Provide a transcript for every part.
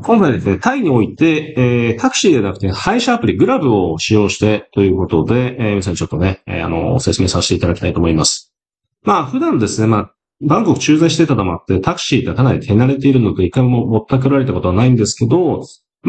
今回ですね、タイにおいて、タクシーではなくて配車アプリグラブを使用してということで、皆さんにちょっとね、説明させていただきたいと思います。まあ普段ですね、バンコク駐在してたのもあって、タクシーってかなり手慣れているので、一回もぼったくられたことはないんですけど、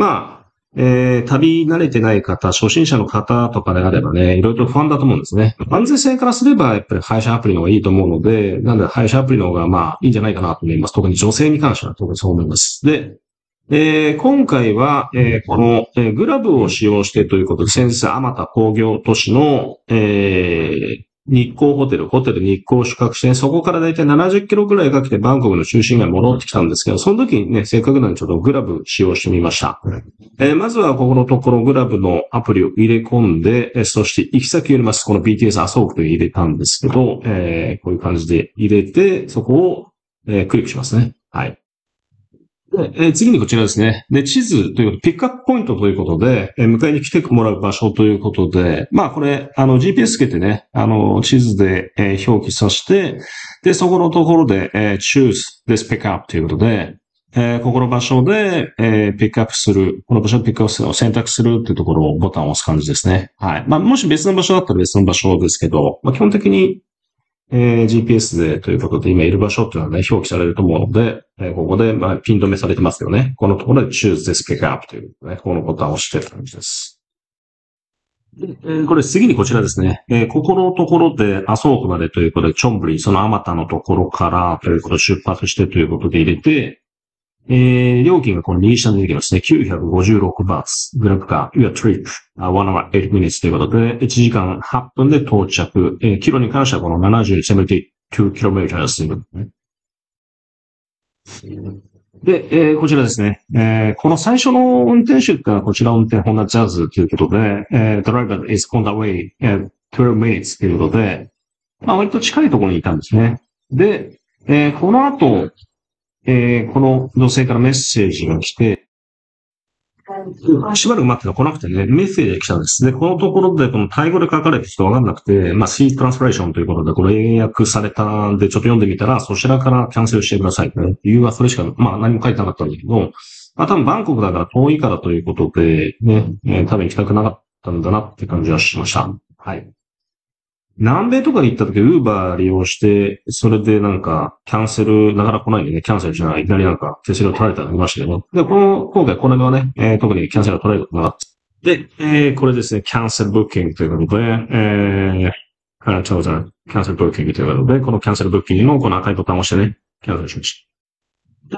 旅慣れてない方、初心者の方とかであればね、いろいろと不安だと思うんですね。安全性からすれば、やっぱり配車アプリの方がいいと思うので、なんで配車アプリの方がいいんじゃないかなと思います。特に女性に関しては特にそう思います。で、今回は、この、グラブを使用してということで、先日、あまた工業都市の、日光ホテル日光を宿泊して、そこからだいたい70キロぐらいかけてバンコクの中心街に戻ってきたんですけど、その時にね、せっかくなのでちょっとグラブ使用してみました。まずはここのところグラブのアプリを入れ込んで、そして行き先を入れます。この BTS アソークと入れたんですけど、こういう感じで入れて、そこを、クリックしますね。はい。で、次にこちらですね。で、地図ということ、ピックアップポイントということで、迎えに来てもらう場所ということで、これ、GPS つけてね、地図で、表記させて、で、そこのところで、choose this pickup ということで、ここの場所で、ピックアップする、この場所でピックアップするを選択するっていうところをボタンを押す感じですね。はい。もし別の場所だったら別の場所ですけど、基本的に、GPS でということで今いる場所っていうのはね、表記されると思うので、ここで、ピン止めされてますよね。このところで choose this pickup というね、このボタンを押してる感じです。で、これ次にこちらですね。ここのところでアソークまでということで、チョンブリ、そのあまたのところからということで出発してということで入れて、料金がこの右下に出てきますね。956バーツ。グラフが Your trip, 1 hour 8 minutes ということで、1時間8分で到着。キロに関してはこの72 km ということですね。で、こちらですね。この最初の運転手ってのはこちら運転ホンダジャズということで、driver is on the way, 12 minutes ということで、割と近いところにいたんですね。で、この後、この女性からメッセージが来て、しばらく待ってたら来なくてね、メッセージが来たんです。で、このところで、このタイ語で書かれてる人わかんなくて、C トランスレーションということで、これ英訳されたんで、ちょっと読んでみたら、そちらからキャンセルしてくださいね。理由はそれしか、何も書いてなかったんだけど、多分バンコクだから遠いからということで、ね、多分行きたくなかったんだなって感じはしました。はい。南米とかに行った時、ウーバー利用して、それでキャンセル、なかなか来ないんでね、キャンセルしない。いきなり手数料取られたのがありましたけど、で、今回これがね、特にキャンセルが取られたことがあって、で、これですね、キャンセルブッキングということで、キャンセルブッキングということで、このキャンセルブッキングのこの赤いボタンを押してね、キャンセルしました。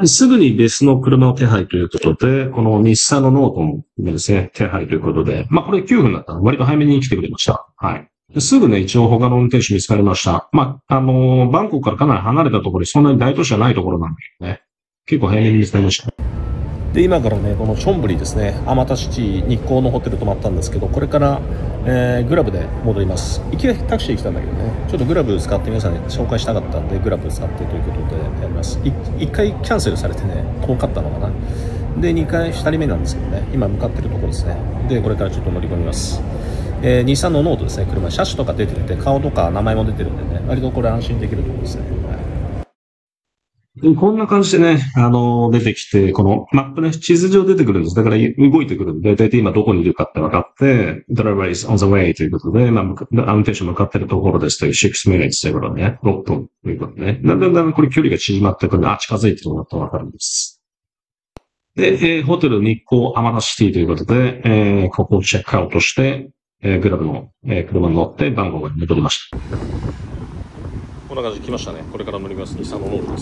すぐに別の車を手配ということで、この日産のノートもですね、手配ということで、これ9分だったので割と早めに来てくれました。はい。すぐね、一応他の運転手見つかりました。バンコクからかなり離れたところで、そんなに大都市じゃないところなんだけどね。結構早めに見つかりました。 で、今からね、このチョンブリですね、アマタシティ日光のホテル泊まったんですけど、これから、グラブで戻ります。行きはタクシー来たんだけどね、ちょっとグラブ使って皆さんに紹介したかったんで、グラブ使ってということでやります。1回キャンセルされてね、遠かったのかな。で、2人目なんですけどね、今向かってるところですね。で、これからちょっと乗り込みます。日産のノートですね、車、車種とか出てて、顔とか名前も出てるんでね、割とこれ安心できるところですね。 こんな感じでね、出てきて、このマップね、地図上出てくるんです。だから動いてくるんで、大体今どこにいるかって分かって、driver is on the way ということで、運転手向かってるところですという6 minutes ということでね、6分ということでね。だんだんこれ距離が縮まってくるんで、近づいてるのと分かるんです。で、ホテル日光アマタシティということで、ここをチェックアウトして、グラブの、車に乗ってバンコクに戻りました。 こんな感じで来ましたね。これから乗ります。日産のノート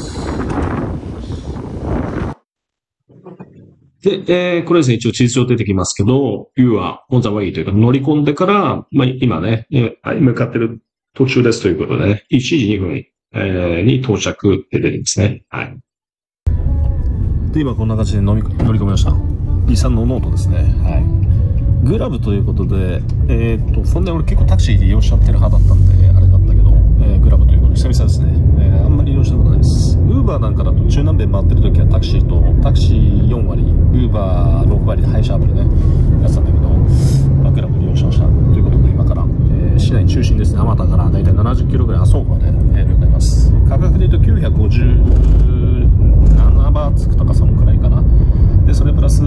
です。で、これですね、一応地図上出てきますけど、You are on the way というか乗り込んでから、今ね、向かってる途中ですということでね、1時2分、に到着って出てますね。はい。 で、今こんな感じで乗り込みました。日産のノートですね。はい。グラブということで、そんな俺結構タクシーで利用しちゃってる派だったんで、あれだったけど、グラブということで久々ですね。あんまり利用したことないです。ウーバーなんかだと中南米回ってる時はタクシー4割、ウーバー6割で配車アプリね、やってたんだけど、グラブ利用しました。ということで今から、市内中心ですね、あまたからだいたい70キロぐらいアソークまで、向かいます。価格で言うと957バーツクとかそのくらいかな。で、それプラス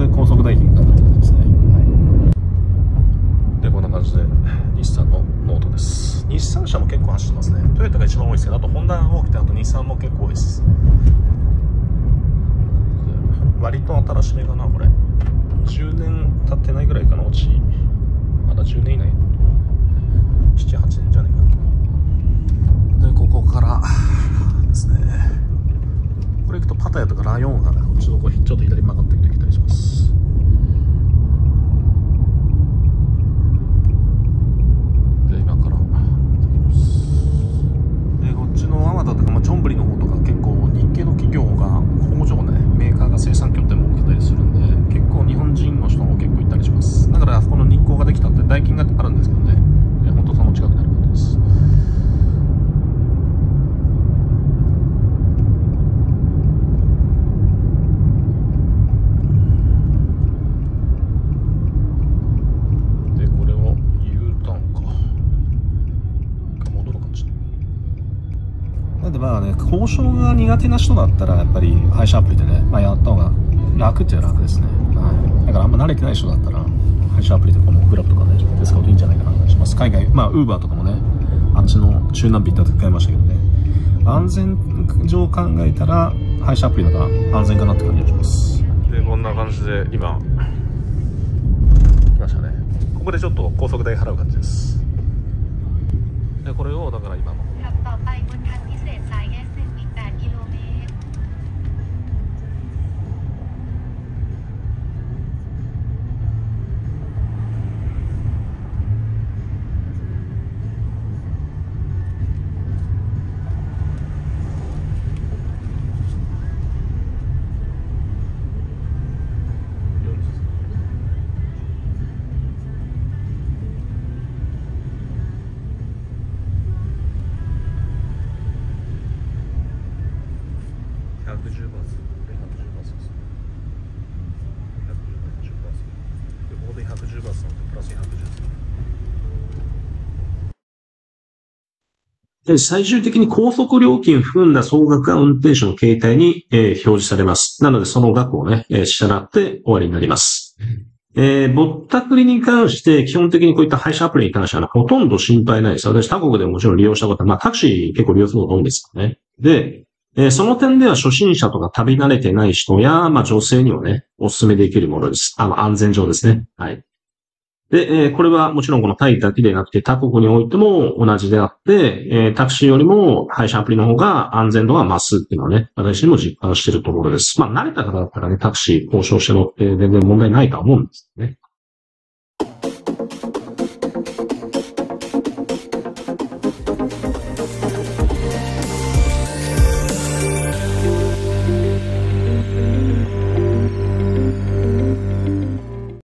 割と新しめかな、これ。10年経ってないぐらいかな、うち。まだ10年以内。7、8年じゃねえか。で、ここからですね。これ行くとパタヤとかラヨンがね、こっちの方ちょっと左に曲がってきたりします。で、今から行きます。で、こっちのアマタとか、チョンブリの方とか結構日系の企業が工場ね、メーカーが生産拠点も設けたりするんで、結構日本人の人も結構行ったりします。だからあそこの日光ができたって代金があるんですけどね、本当その近くにある感じです。で、これを U ターンか。戻る感じ。なんでまあね、交渉が苦手な人だったらやっぱり配車アプリでね、やった方が楽っていう楽ですね。はい。だからあんま慣れてない人だったら配車アプリでこのグラブとかね、使うといいんじゃないかなと思います。海外、ウーバーとかもね、あっちの中南米行った時買いましたけどね、安全上考えたら配車アプリの方が安全かなって感じがします。で、こんな感じで今来ましたね。ここでちょっと高速代払う感じです。で、これをだから今の110バーツ、これ110バーツです。110バーツ。で、ここで110バーツなので、プラス110です。 で、最終的に高速料金を含んだ総額が運転手の携帯に、表示されます。なので、その額をね、支払って終わりになります。ぼったくりに関して、基本的にこういった配車アプリに関しては、ほとんど心配ないです。私、他国でももちろん利用したことは、タクシー結構利用することが多いんですよね。で、その点では初心者とか旅慣れてない人や、女性にはね、お勧めできるものです。安全上ですね。はい。で、これはもちろんこのタイだけでなくて他国においても同じであって、タクシーよりも配車アプリの方が安全度が増すっていうのはね、私にも実感しているところです。慣れた方だったらね、タクシー交渉して乗って全然問題ないとは思うんですよね。